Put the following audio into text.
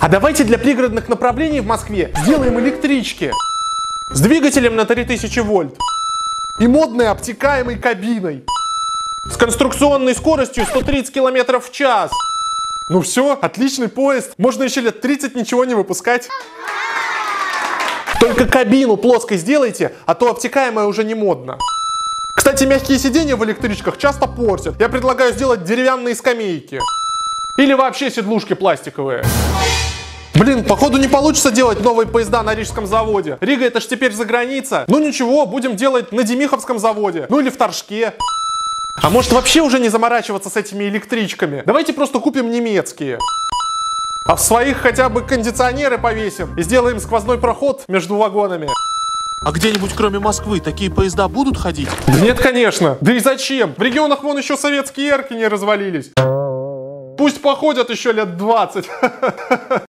А давайте для пригородных направлений в Москве сделаем электрички с двигателем на 3000 вольт и модной обтекаемой кабиной с конструкционной скоростью 130 км в час. Ну все, отличный поезд. Можно еще лет 30 ничего не выпускать. Только кабину плоской сделайте, а то обтекаемая уже не модно. Кстати, мягкие сиденья в электричках часто портят. Я предлагаю сделать деревянные скамейки. Или вообще седлушки пластиковые. Блин, походу не получится делать новые поезда на Рижском заводе. Рига это ж теперь за граница. Ну ничего, будем делать на Демиховском заводе. Ну или в Торжке. А может вообще уже не заморачиваться с этими электричками? Давайте просто купим немецкие. А в своих хотя бы кондиционеры повесим и сделаем сквозной проход между вагонами. А где-нибудь кроме Москвы такие поезда будут ходить? Да нет, конечно. Да и зачем? В регионах вон еще советские эрки не развалились. Пусть походят еще лет 20.